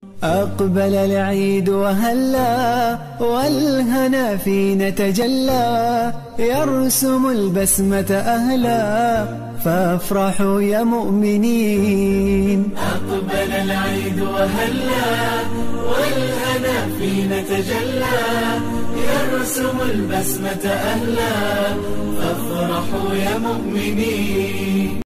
أقبل العيد وهلا والهنا فينا تجلى، يرسم البسمة أهلا فافرحوا يا مؤمنين. أقبل العيد وهلا والهنا فينا تجلى، يرسم البسمة أهلا فافرحوا يا مؤمنين.